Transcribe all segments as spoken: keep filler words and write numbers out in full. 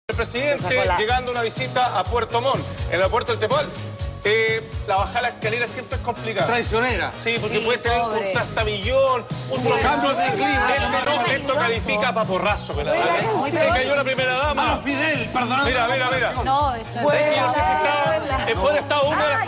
El presidente llegando a una visita a Puerto Montt, en el aeropuerto del Tepual. Eh, la bajada de la escalera siempre es complicada. Traicionera. Sí, porque Sí, puedes tener pobre. un trastabillón, un Bueno, cambios de clima. Esto, esto califica para porrazo, ¿verdad? Se cayó la primera dama. Mano Fidel, perdón. Mira, mira, mira. No, esto es... ¿Sabes que yo no sé si estaba, después de estado húmeda,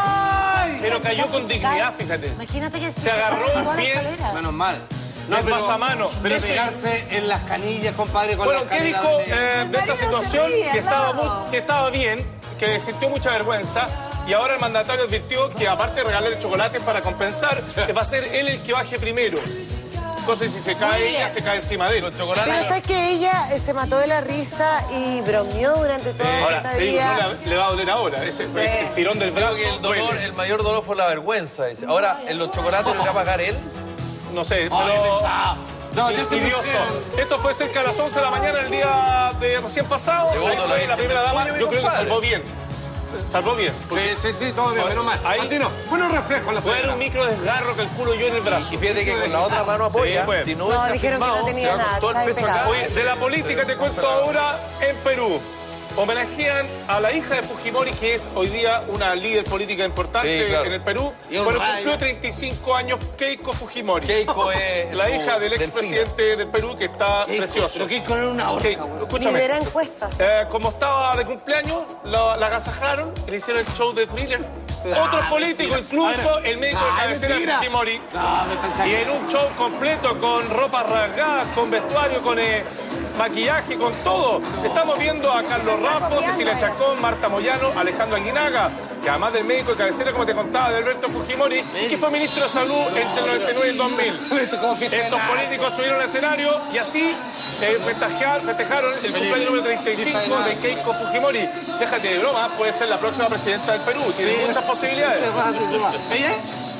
¡Ay! pero cayó con dignidad, fíjate. Imagínate que Se agarró bien. Menos mal. No, pasamano. Pero Eso- pegarse en las canillas, compadre, con Bueno, las ¿qué canillas dijo de- eh, de esta situación? Que estaba, muy- que estaba bien, que sintió mucha vergüenza. Y ahora el mandatario advirtió que aparte de regalarle chocolate para compensar, va a ser él el que baje primero. Entonces si se cae ella, se cae encima de él. Los chocolates. Pero sabes que ella eh, se mató de la risa y bromeó durante todo Eh, ahora, este te digo, día. no le, le va a doler ahora. Ese, ese- el tirón del Creo brazo. que el dolor, duele. el mayor dolor fue la vergüenza, dice. Ahora, en los chocolates lo va a pagar él. No sé, Ay, pero... pesado. No, ya se Insidioso. pusieron. Esto fue cerca de las once de la mañana el día de recién pasado. Llegó Ahí todo fue lo la primera dama. Oye, mi Yo creo que compadre. salvó bien. Salvó bien. Sí, sí, sí, todo bien, menos mal. Ahí- Martino, buenos reflejos la Fue señora. un micro desgarro, calculo yo, en el brazo. Y fíjate que con la otra mano apoya. Sí, pues. Si no No, hubiese dijeron que no afirmado, tenía se va con nada, todo el estaba peso acá. pegado. Oye, de la política te cuento ahora en Perú. Homenajean a la hija de Fujimori, que es hoy día una líder política importante Sí, claro. en el Perú. Y un Bueno, rayo. cumplió treinta y cinco años Keiko Fujimori. Keiko es La su hija del delfina. expresidente del Perú, que está Keiko, precioso. pero Keiko era una horca, Keiko, güey. escúchame. Lidera encuestas. Eh, como estaba de cumpleaños, la, la agasajaron y le hicieron el show de Thriller. Otros políticos, incluso el médico de Ah, cabecera de mentira. Fujimori. No, me están Y en chacando. un show completo, con ropa rasgada, con vestuario, con eh, maquillaje, con todo. Estamos viendo a Carlos Raffo, Cecilia Chacón, Marta Moyano, Alejandro Aguinaga, que además del médico de cabecera, como te contaba, de Alberto Fujimori, que fue ministro de Salud entre el noventa y nueve y el dos mil. Esto como fiesta de Estos nada. políticos subieron al escenario y así eh, festejar- festejaron el cumpleaños número treinta y cinco de Keiko Fujimori. Déjate de broma, puede ser la próxima presidenta del Perú. Tiene muchas posibilidades. ¿Ella?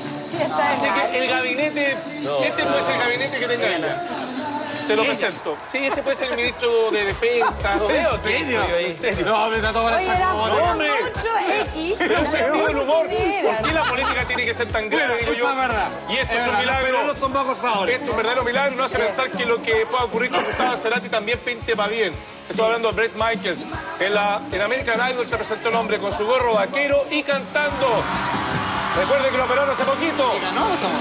Así que el gabinete, este no es el gabinete que tenga ella. Te lo presento. Sí, ese puede ser el ministro de Defensa. ¿En serio? En serio. No, hombre, está todo la Oye, era chacota. No, hombre. mucho X. Pero un sentido del humor. Mira. ¿Por qué la política tiene que ser tan grave? Digo Eso yo. es verdad. Y esto es, verdad, un milagro. Pero no son bajos ahora. Esto es un verdadero milagro. No hace pensar que lo que pueda ocurrir con Gustavo Cerati también pinte para bien. Estoy hablando de Bret Michaels. En, la, en American Idol se presentó el hombre con su gorro vaquero y cantando. Recuerden que lo operaron hace poquito. ¿Ganó o estamos?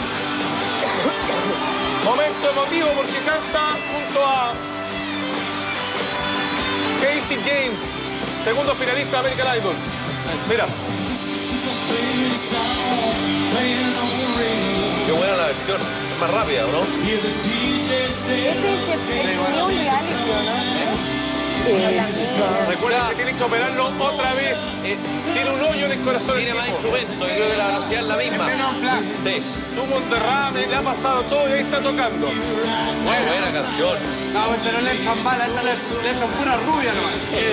Momento emotivo porque canta junto a Casey James, segundo finalista de American Idol. Mira. Qué buena la versión. Es más rápida, ¿no? Este es el que él tenía un reality, ¿o ¿no? Recuerden que tienen que operarlo otra vez. Eh, Tiene un hoyo en el corazón. tiene el más tipo. instrumentos. Yo creo que la velocidad es la misma. Sí. Tuvo un derrame, le ha pasado todo y ahí está tocando. Muy buena canción. No, pero no le echan bala, esta le, le echan pura rubia nomás.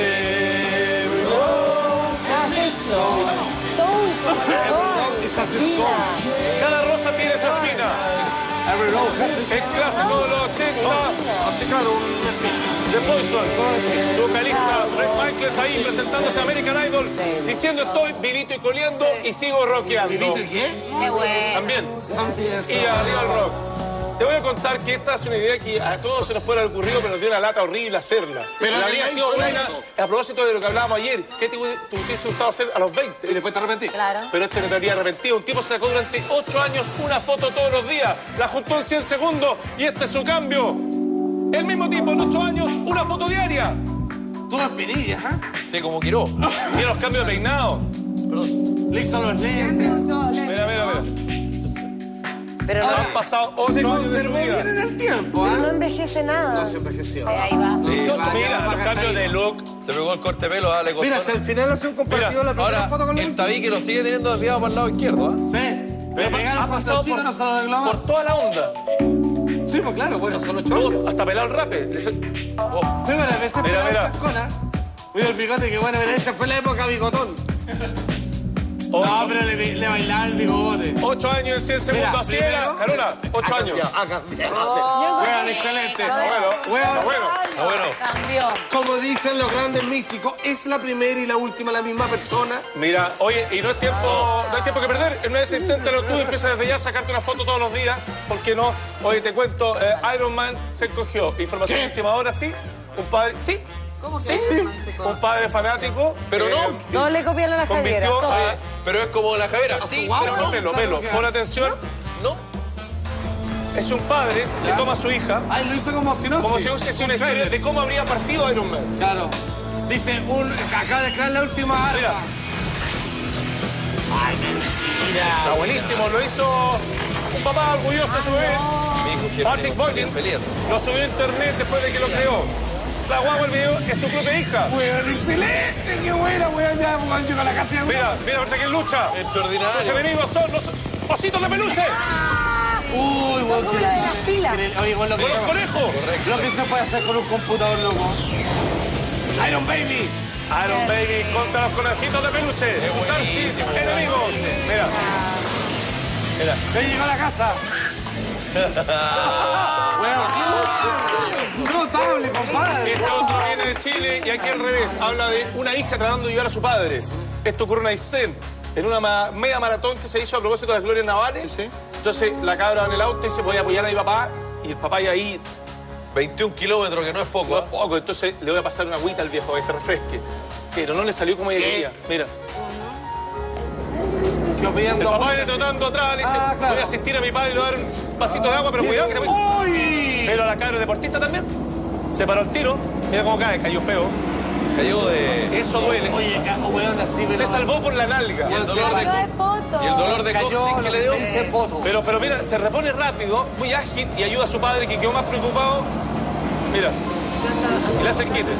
Stone, como Esa sesión. Cada rosa tiene su espina. Every rose has its- El clásico de los ochenta. Así, claro, un... The Poison, su vocalista Bret Michaels ahí presentándose a American Idol, diciendo estoy vivito y coleando y sigo rockeando. ¿Vivito y qué? Qué bueno. También. Así es. Y arriba el rock. Te voy a contar que esta es una idea que a todos se nos puede haber ocurrido, pero nos dio una lata horrible hacerla. Pero la que habría la sido hizo, la buena. hizo. A propósito de lo que hablábamos ayer, ¿qué te, hu- te hubiese gustado hacer a los Y veinte? después te arrepentí. Claro. Pero este no te habría arrepentido. Un tipo se sacó durante ocho años una foto todos los días, la juntó en cien segundos y este es su cambio. El mismo tipo en ocho años, una foto diaria. Todo espinillas, ¿ah? Sí, como Quiró. Mira los cambios de peinado. Le hizo los lentes. Mira, mira, mira. Pero no, Han pasado ocho Se años de su conservó bien vida. en el tiempo, no ¿ah? envejece nada. No se envejeció. Ahí va. Sí, Mira, vaya, los baja cambios ahí. de look. Se pegó el corte de pelo, dale con Mira, si al final hace un compartido Mira, la primera Ahora, foto con el tabique lo sigue teniendo desviado para el lado izquierdo, ¿ah? Sí. Le Ha pegaron pasado pasado por, no se lo arregló. por toda la onda. Sí, pues claro, bueno, son ocho años. Todo, hasta pelado el rape. Le- Oh, Fue varias veces Mira, pelado mira. chascona. Mira el bigote, que bueno, mira, esa fue la época bigotón. No, Ocho, pero le, le bailaba el bigote. ocho años en cien segundos. Mira, Así era. primero- Carola, ocho años. Juegan excelente. Bueno, Juegan- bueno. ah, bueno. Cambió. Como dicen los grandes místicos, es la primera y la última la misma persona. Mira, oye, y no es tiempo, no hay tiempo que perder. En una vez inténtalo tú y empieza desde ya a sacarte una foto todos los días. ¿Por qué no? Oye, te cuento, eh, Iron Man se cogió. Información ¿Qué? última hora, sí. Un padre, sí. ¿Cómo que Sí, es Manseco? un padre fanático. Pero no. No le copiaron a la Javiera. Convirtió todo. a... Pero es como la Javiera. Sí, pero no. Velo, velo, pon atención. No. Es un padre que Ya. toma a su hija Ay, lo hizo como si no. como si fuese una historia de cómo habría partido Iron Man. Claro. Dice, un, acaba de crear la última Mira. arma. Ay, mentira. Está buenísimo, lo hizo un papá orgulloso de su bebé. Mi hijo Patrick Boykin feliz. lo subió a internet después de que lo creó. La guagua el video es su propia hija. Weón, excelente, qué buena, weón. Ya, weón, llego a la casa y... Mira, mira contra quién lucha. Sus Extraordinario. enemigos son los ositos de peluche. Uy, Son weón, como qué- lo de las pilas. Oye, weón, lo que, Con los conejos. lo que se puede hacer con un computador, loco. Iron Baby. Iron Baby contra los conejitos de peluche. Sus archis enemigos. Mira. Mira. Ya llegó a la casa. Weón, notable, compadre. Este otro viene de Chile y aquí al revés. Habla de una hija tratando de ayudar a su padre. Esto ocurre en Aysén, en una ma- media maratón que se hizo a propósito de las glorias navales. Sí, sí. Entonces la cabra va en el auto y se puede apoyar a mi papá y el papá ya ahí veintiún kilómetros, que no es poco. no es poco. Entonces le voy a pasar una agüita al viejo para que se refresque. Pero no le salió como ella quería. Mira. Quedó El pidiendo papá agua. viene trotando atrás, le dice, Ah, claro. voy a asistir a mi padre y le voy a dar un pasito de agua, pero cuidado que te voy... ¡Uy! Pero la cabra deportista también. Se paró el tiro. Mira cómo cae, cayó feo. Cayó de... Eso duele. Oye, weón, así, pero... Se salvó por la nalga. Y el dolor Cayó de, de poto. y el dolor de Cayó coxis que lo le que dio. se dice poto. Pero, pero mira, se repone rápido, muy ágil y ayuda a su padre que quedó más preocupado. Mira, y le hace el quite.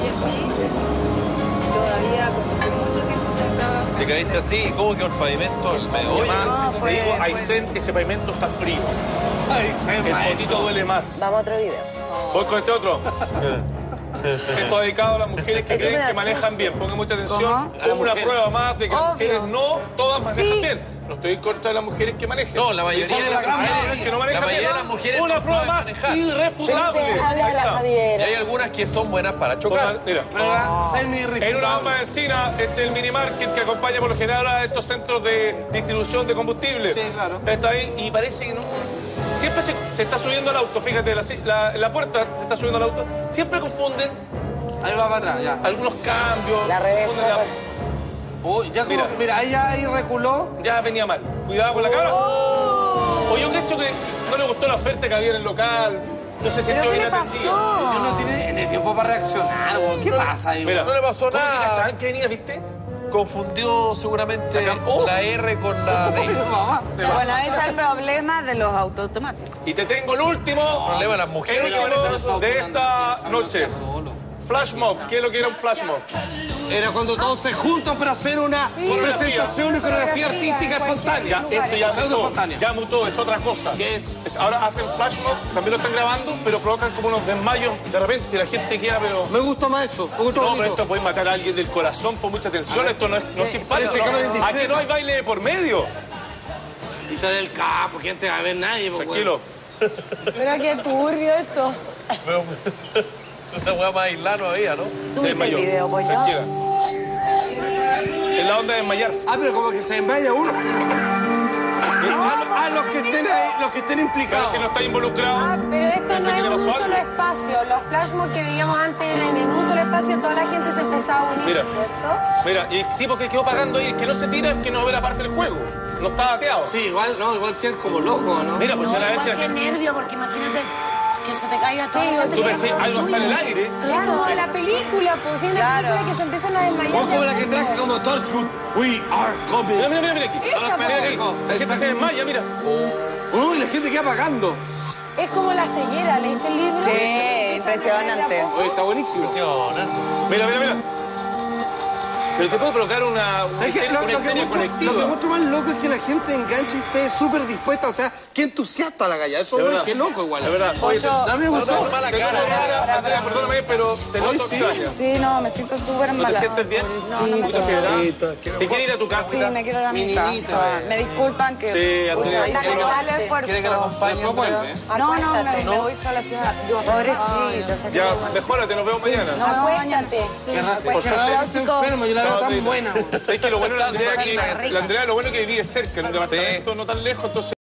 Todavía con mucho tiempo sentada. Te caíste así, ¿cómo quedó el pavimento? El medio hoyo. Además, fue- te digo, fue- Aysén, ese pavimento está frío. Ay, se El va. potito duele más. Vamos a otro video. Voy con este otro. Esto dedicado a las mujeres que Es que me creen da que manejan bien. Pongan mucha atención. ¿Cómo? Como una prueba más de que las Obvio. mujeres no todas manejan Sí. bien. No estoy en contra de las mujeres que manejen. No, la mayoría de las Hay mujeres... mujeres que no manejan La mayoría de bien. las mujeres Una no prueba saben más manejar. irrefutable. Entonces, habla Ahí de la está. Y Javiera. hay algunas que son buenas para chocar. Mira. Prueba semi-irrefutable. En una bomba de encina, este es el mini market que acompaña por lo general a estos centros de distribución de combustible. Sí, claro. Está ahí y parece que no. Siempre se, se está subiendo al auto, fíjate, la, la- la puerta se está subiendo al auto. Siempre confunden Ahí va para atrás, ya. algunos cambios. La reversa. confunden la- Uy, ya como Mira. que, mira, ahí ya ahí reculó. Ya venía mal. Cuidado con la cara. O yo creo que no le gustó la oferta que había en el local. No se sintió ¿Pero qué bien le atendido. pasó? Dios no tiene ni tiempo para reaccionar, weón. ¿Qué pasa ahí, Mira, weón? no le pasó ¿cómo que nada. cachaban que venía, viste? Confundió seguramente Acá. Oh. la R con la D. Mamá. Bueno, ese es el problema de los autos automáticos. Y te tengo el último. problema de las mujeres. El último de esta noche. Solo. Flash mob. ¿Qué es lo que era un flash mob? Era cuando todos se juntan para hacer una presentación y coreografía artística espontánea. Ya, esto ya Pseudo mutó, espontánea. ya mutó, es otra cosa. ¿Qué es? Es- ahora hacen flash mob, también lo están grabando, pero provocan como unos desmayos de repente y la gente queda, pero... Me gusta más eso. Me gusta No, bonito. pero esto puede matar a alguien del corazón por mucha tensión, esto no es, no es simpático. parece cámara No. indiscreta. Aquí no hay baile de por medio. Quitar el capo, ¿quién te va a ver? Nadie, pues, Tranquilo. Pero qué turbio esto. Una hueá más aislada había, ¿no? Se ¿Viste desmayó. el video, pollo? Tranquila. Es la onda de desmayarse. Ah, pero como que se desmaya uno. Ah, los que estén ahí, los que estén Pero implicados. si no está involucrado... Ah, pero esto Pensé no que es le un pasó solo algo. espacio. Los flash mob que veíamos antes eran en un solo espacio, toda la gente se empezaba a unir, Mira. ¿cierto? Mira, y el tipo que quedó pagando ahí, el que no se tira, que no va a ver aparte del juego. No está dateado. Sí, igual, no, igual quedan como locos, ¿no? Mira, pues No, a la vez... igual que nervio, porque imagínate que se te caiga todo. Sí, Tú ves, algo está en el aire. Es como de la película, pues, sí, una Claro. película que se empiezan a desmayar. O como la que de a traje poco. como Torchwood. We are coming. Mira, mira, mira, mira aquí. Esa, Mira aquí. pues. La gente se desmaya, mira. Uy, la gente queda pagando. Es como la ceguera, ¿leíste el libro? Sí, Empiezan a caer de a impresionante. poco. Oye, está buenísimo. Mira, mira, mira. Pero te puede provocar una, una ¿Sabes qué? Lo, una lo que histeria muestro, lo que colectiva. muestro más loco es que la gente enganche y esté súper dispuesta. O sea, qué entusiasta la galla. Eso, Es güey, verdad. qué loco igual. Es verdad. Oye, te- A mí me gustó. No, mala te cara. noto cara, Andrea, perdóname, pero te Hoy noto sí. extraña. Sí, no, me siento súper ¿No te mala. sientes bien? No, no me ¿Mucha siento fiebre? bien. ¿Te quieres ir a tu casa? Sí, me quiero ir a mi, Mi niñita, casa. eh. Me disculpan que... Sí, Andrea. Pucha, hice Anda, mal dale esfuerzo. ¿Quiere que la acompañe? No vuelve. No, no, me, Acuéstate. me voy sola así. Yo, pobrecita. se Ya, quedó- mejórate, nos vemos mañana. No, me voy mañana. Acuéstate. Sí, Qué raro. Por Qué suerte. raro que esté enfermo. Yo la veo Chao, tan Andrea. buena. ¿Sabes que lo bueno de la Andrea, Rica, que, rica. la Andrea lo bueno que vive cerca en un departamento no tan lejos, entonces